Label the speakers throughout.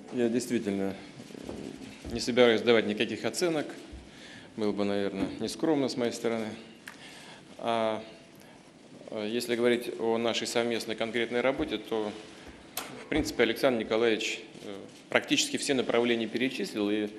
Speaker 1: Я действительно не собираюсь давать никаких оценок. Было бы, наверное, нескромно с моей стороны. А если говорить о нашей совместной конкретной работе, то, в принципе, Александр Николаевич практически все направления перечислил, и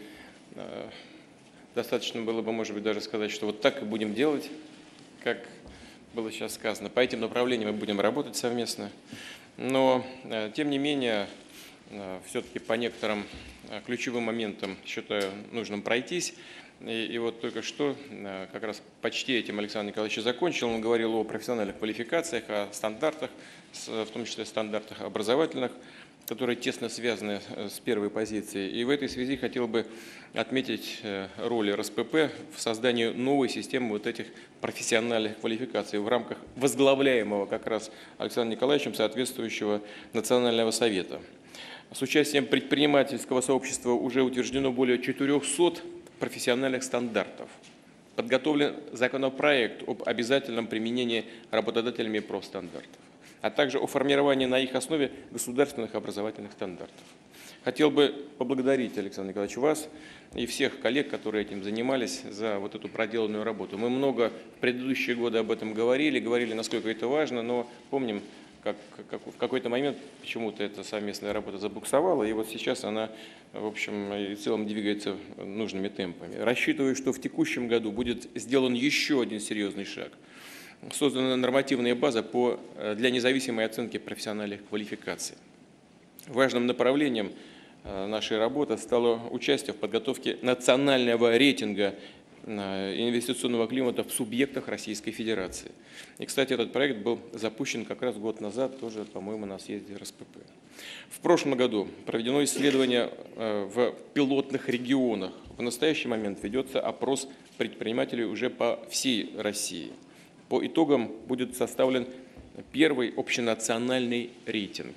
Speaker 1: достаточно было бы, может быть, даже сказать, что вот так и будем делать, как было сейчас сказано. По этим направлениям мы будем работать совместно. Но, тем не менее, все-таки по некоторым ключевым моментам считаю нужным пройтись. И вот только что как раз почти этим Александр Николаевич закончил. Он говорил о профессиональных квалификациях, о стандартах, в том числе стандартах образовательных, которые тесно связаны с первой позицией. И в этой связи хотел бы отметить роль РСПП в создании новой системы вот этих профессиональных квалификаций в рамках возглавляемого как раз Александром Николаевичем соответствующего Национального совета. С участием предпринимательского сообщества уже утверждено более 400 профессиональных стандартов. Подготовлен законопроект об обязательном применении работодателями профстандартов, а также о формировании на их основе государственных образовательных стандартов. Хотел бы поблагодарить, Александр Николаевич, вас и всех коллег, которые этим занимались, за вот эту проделанную работу. Мы много в предыдущие годы об этом говорили, насколько это важно, но помним, как в какой-то момент почему-то эта совместная работа забуксовала, и вот сейчас она, в общем и целом, двигается нужными темпами. Рассчитываю, что в текущем году будет сделан еще один серьезный шаг. Создана нормативная база для независимой оценки профессиональных квалификаций. Важным направлением нашей работы стало участие в подготовке национального рейтинга инвестиционного климата в субъектах Российской Федерации. И, кстати, этот проект был запущен как раз год назад, тоже, по-моему, на съезде РСПП. В прошлом году проведено исследование в пилотных регионах. В настоящий момент ведется опрос предпринимателей уже по всей России. По итогам будет составлен первый общенациональный рейтинг.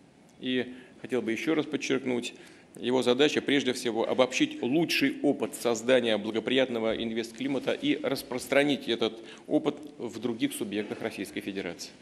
Speaker 1: И хотел бы еще раз подчеркнуть, его задача прежде всего обобщить лучший опыт создания благоприятного инвестклимата и распространить этот опыт в других субъектах Российской Федерации.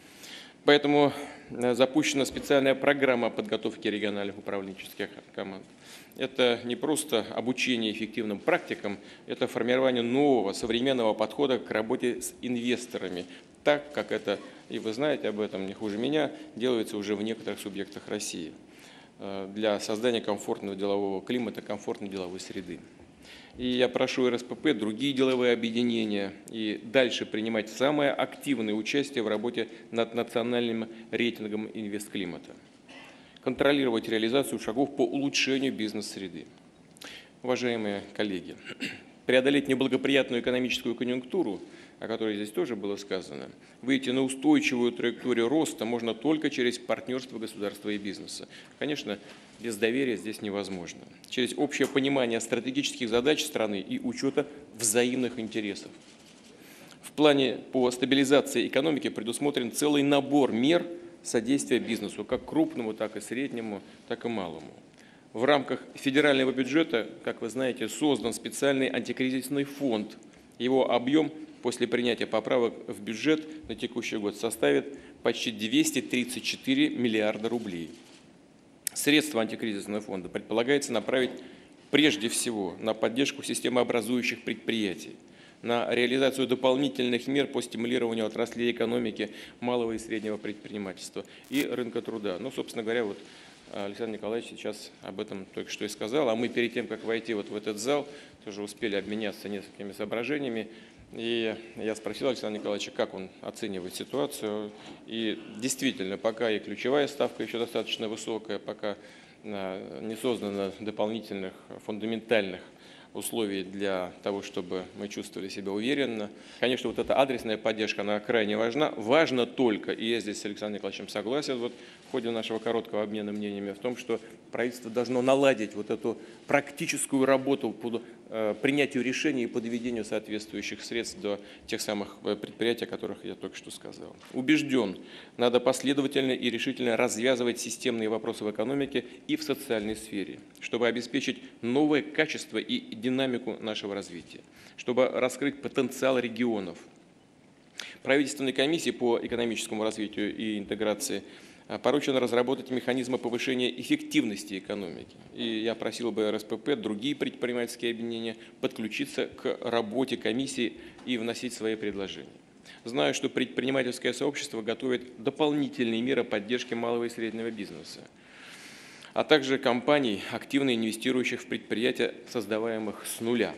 Speaker 1: Поэтому запущена специальная программа подготовки региональных управленческих команд. Это не просто обучение эффективным практикам, это формирование нового современного подхода к работе с инвесторами, так как это, и вы знаете об этом не хуже меня, делается уже в некоторых субъектах России для создания комфортного делового климата, комфортной деловой среды. И я прошу РСПП, другие деловые объединения и дальше принимать самое активное участие в работе над национальным рейтингом инвестклимата, контролировать реализацию шагов по улучшению бизнес-среды. Уважаемые коллеги, преодолеть неблагоприятную экономическую конъюнктуру, о которой здесь тоже было сказано, выйти на устойчивую траекторию роста можно только через партнерство государства и бизнеса. Конечно, без доверия здесь невозможно. Через общее понимание стратегических задач страны и учета взаимных интересов. В плане по стабилизации экономики предусмотрен целый набор мер содействия бизнесу, как крупному, так и среднему, так и малому. В рамках федерального бюджета, как вы знаете, создан специальный антикризисный фонд. Его объем после принятия поправок в бюджет на текущий год составит почти 234 миллиарда рублей. Средства антикризисного фонда предполагается направить прежде всего на поддержку системообразующих предприятий, на реализацию дополнительных мер по стимулированию отраслей экономики малого и среднего предпринимательства и рынка труда. Ну, собственно говоря, вот Александр Николаевич сейчас об этом только что и сказал, а мы перед тем, как войти вот в этот зал, тоже успели обменяться несколькими соображениями. И я спросил Александра Николаевича, как он оценивает ситуацию. И действительно, пока и ключевая ставка еще достаточно высокая, пока не создано дополнительных фундаментальных условий для того, чтобы мы чувствовали себя уверенно. Конечно, вот эта адресная поддержка, она крайне важна. Важно только, и я здесь с Александром Николаевичем согласен, вот в ходе нашего короткого обмена мнениями, в том, что правительство должно наладить вот эту практическую работу по принятию решений и по доведению соответствующих средств до тех самых предприятий, о которых я только что сказал. Убежден, надо последовательно и решительно развязывать системные вопросы в экономике и в социальной сфере, чтобы обеспечить новое качество и динамику нашего развития, чтобы раскрыть потенциал регионов. Правительственной комиссии по экономическому развитию и интеграции поручено разработать механизмы повышения эффективности экономики. И я просил бы РСПП, другие предпринимательские объединения подключиться к работе комиссии и вносить свои предложения. Знаю, что предпринимательское сообщество готовит дополнительные меры поддержки малого и среднего бизнеса, а также компаний, активно инвестирующих в предприятия, создаваемых с нуля.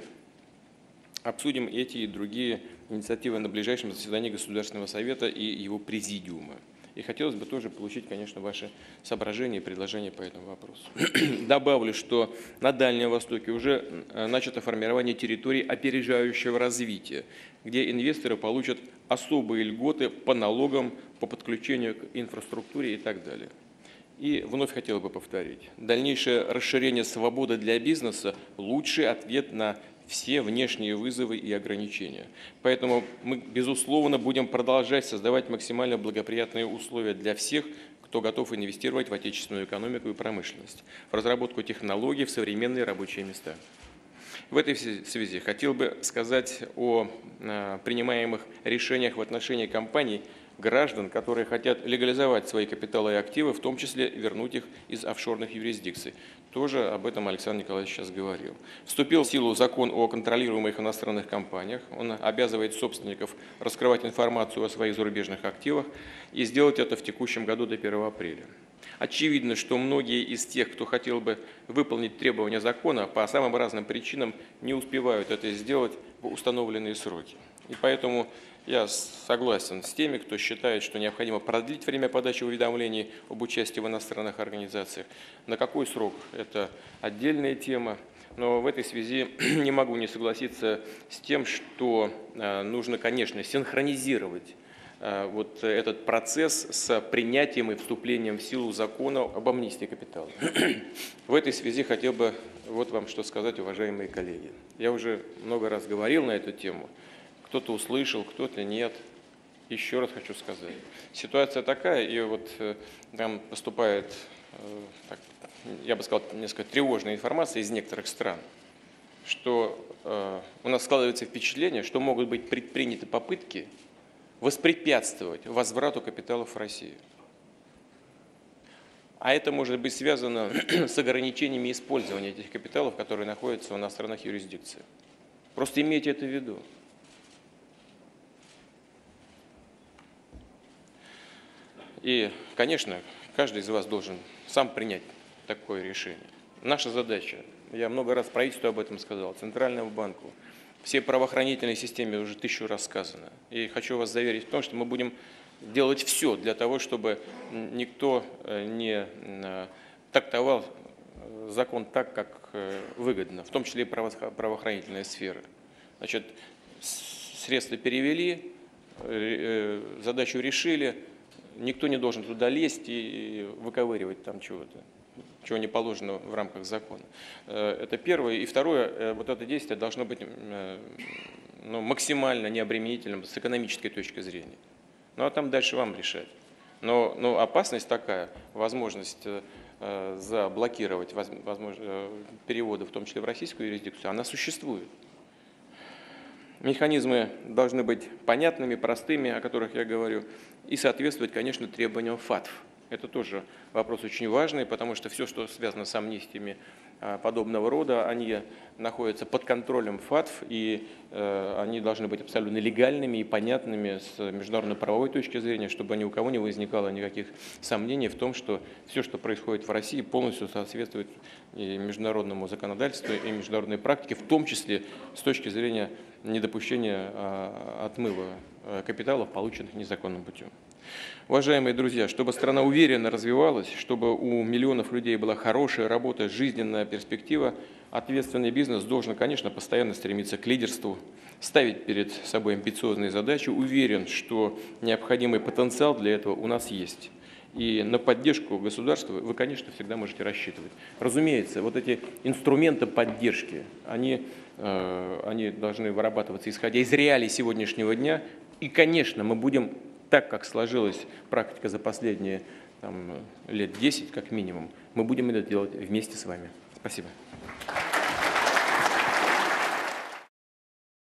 Speaker 1: Обсудим эти и другие инициативы на ближайшем заседании Государственного совета и его президиума. И хотелось бы тоже получить, конечно, ваши соображения и предложения по этому вопросу. Добавлю, что на Дальнем Востоке уже начато формирование территорий опережающего развития, где инвесторы получат особые льготы по налогам, по подключению к инфраструктуре и так далее. И вновь хотел бы повторить, дальнейшее расширение свободы для бизнеса – лучший ответ на все внешние вызовы и ограничения. Поэтому мы, безусловно, будем продолжать создавать максимально благоприятные условия для всех, кто готов инвестировать в отечественную экономику и промышленность, в разработку технологий, в современные рабочие места. В этой связи хотел бы сказать о принимаемых решениях в отношении компаний, граждан, которые хотят легализовать свои капиталы и активы, в том числе вернуть их из офшорных юрисдикций. Тоже об этом Александр Николаевич сейчас говорил. Вступил в силу закон о контролируемых иностранных компаниях. Он обязывает собственников раскрывать информацию о своих зарубежных активах и сделать это в текущем году до 1 апреля. Очевидно, что многие из тех, кто хотел бы выполнить требования закона, по самым разным причинам не успевают это сделать в установленные сроки. И поэтому я согласен с теми, кто считает, что необходимо продлить время подачи уведомлений об участии в иностранных организациях. На какой срок – это отдельная тема. Но в этой связи не могу не согласиться с тем, что нужно, конечно, синхронизировать вот этот процесс с принятием и вступлением в силу закона об амнистии капитала. В этой связи хотел бы вот вам что сказать, уважаемые коллеги. Я уже много раз говорил на эту тему. Кто-то услышал, кто-то нет. Еще раз хочу сказать. Ситуация такая, и вот там поступает, я бы сказал, несколько тревожная информация из некоторых стран, что у нас складывается впечатление, что могут быть предприняты попытки воспрепятствовать возврату капиталов в Россию. А это может быть связано с ограничениями использования этих капиталов, которые находятся в иностранных юрисдикциях. Просто имейте это в виду. И, конечно, каждый из вас должен сам принять такое решение. Наша задача, я много раз правительству об этом сказал, Центральному банку, всей правоохранительной системе уже 1000 раз сказано. И хочу вас заверить в том, что мы будем делать все для того, чтобы никто не трактовал закон так, как выгодно, в том числе и правоохранительная сфера. Значит, средства перевели, задачу решили. Никто не должен туда лезть и выковыривать там чего-то, чего не положено в рамках закона. Это первое. И второе, вот это действие должно быть максимально необременительным с экономической точки зрения. Ну а там дальше вам решать. Но опасность такая, возможность заблокировать переводы, в том числе в российскую юрисдикцию, она существует. Механизмы должны быть понятными, простыми, о которых я говорю, и соответствовать, конечно, требованиям ФАТФ. Это тоже вопрос очень важный, потому что все, что связано с амнистиями подобного рода, они находятся под контролем ФАТФ, и они должны быть абсолютно легальными и понятными с международно-правовой точки зрения, чтобы ни у кого не возникало никаких сомнений в том, что все, что происходит в России, полностью соответствует и международному законодательству, и международной практике, в том числе с точки зрения недопущения отмыва капиталов, полученных незаконным путем. Уважаемые друзья, чтобы страна уверенно развивалась, чтобы у миллионов людей была хорошая работа, жизненная перспектива, ответственный бизнес должен, конечно, постоянно стремиться к лидерству, ставить перед собой амбициозные задачи. Уверен, что необходимый потенциал для этого у нас есть. И на поддержку государства вы, конечно, всегда можете рассчитывать. Разумеется, вот эти инструменты поддержки, они должны вырабатываться, исходя из реалий сегодняшнего дня. И, конечно, мы будем, так как сложилась практика за последние лет 10, как минимум, мы будем это делать вместе с вами. Спасибо.